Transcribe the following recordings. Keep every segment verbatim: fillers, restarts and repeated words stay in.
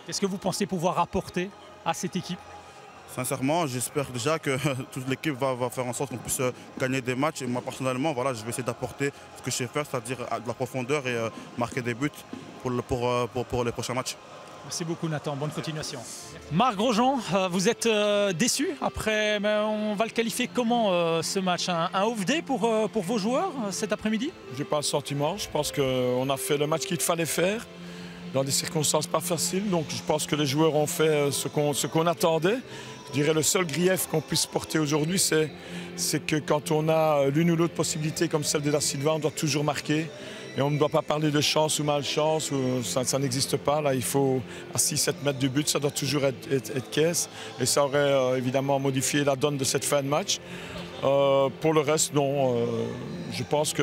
Qu'est-ce que vous pensez pouvoir apporter à cette équipe? Sincèrement, j'espère déjà que toute l'équipe va, va faire en sorte qu'on puisse gagner des matchs. Et moi, personnellement, voilà, je vais essayer d'apporter ce que je sais faire, c'est-à-dire de la profondeur et euh, marquer des buts pour, le, pour, pour, pour les prochains matchs. Merci beaucoup Nathan, bonne continuation. Marc Grosjean, vous êtes déçu après, on va le qualifier comment ce match? Un, un off day pour, pour vos joueurs cet après-midi? Je n'ai pas le sentiment, je pense qu'on a fait le match qu'il fallait faire dans des circonstances pas faciles, donc je pense que les joueurs ont fait ce qu'on ce qu'on attendait. Je dirais le seul grief qu'on puisse porter aujourd'hui, c'est que quand on a l'une ou l'autre possibilité comme celle de Da Silva, on doit toujours marquer. Et on ne doit pas parler de chance ou malchance, ou ça, ça n'existe pas. Là, il faut à six sept mètres du but, ça doit toujours être, être, être caisse. Et ça aurait euh, évidemment modifié la donne de cette fin de match. Euh, pour le reste, non. Euh, je pense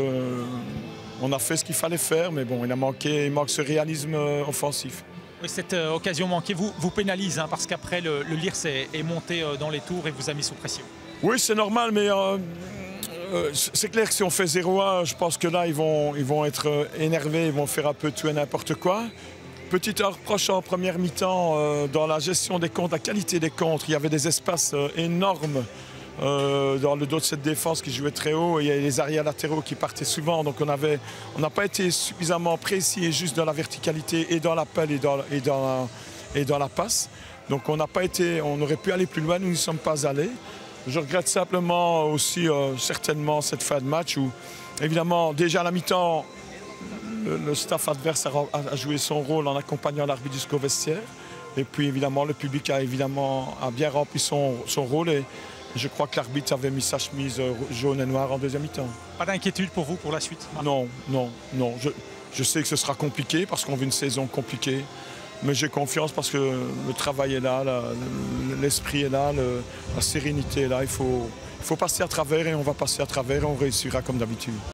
qu'on a fait ce qu'il fallait faire, mais bon, il a manqué, il manque ce réalisme euh, offensif. Oui, cette euh, occasion manquée vous, vous pénalise, hein, parce qu'après, le, le Lierse est, est monté euh, dans les tours et vous a mis sous pression. Oui, c'est normal, mais... Euh, Euh, c'est clair que si on fait zéro un, je pense que là, ils vont, ils vont être énervés, ils vont faire un peu tout et n'importe quoi. Petit reproche en première mi-temps, euh, dans la gestion des comptes, la qualité des contres, il y avait des espaces euh, énormes euh, dans le dos de cette défense qui jouait très haut. Et il y avait les arrières latéraux qui partaient souvent, donc on avait, on n'a pas été suffisamment précis et juste dans la verticalité et dans l'appel et dans, et, dans la, et dans la passe. Donc on n'a pas été, on aurait pu aller plus loin, nous n'y sommes pas allés. Je regrette simplement aussi euh, certainement cette fin de match où, évidemment, déjà à la mi-temps, le, le staff adverse a, a joué son rôle en accompagnant l'arbitre jusqu'au vestiaire. Et puis, évidemment, le public a, évidemment, a bien rempli son, son rôle. Et je crois que l'arbitre avait mis sa chemise jaune et noire en deuxième mi-temps. Pas d'inquiétude pour vous pour la suite? Non, non, non. Je, je sais que ce sera compliqué parce qu'on vit une saison compliquée. Mais j'ai confiance parce que le travail est là, l'esprit est là, le, la sérénité est là. Il faut, il faut passer à travers et on va passer à travers et on réussira comme d'habitude.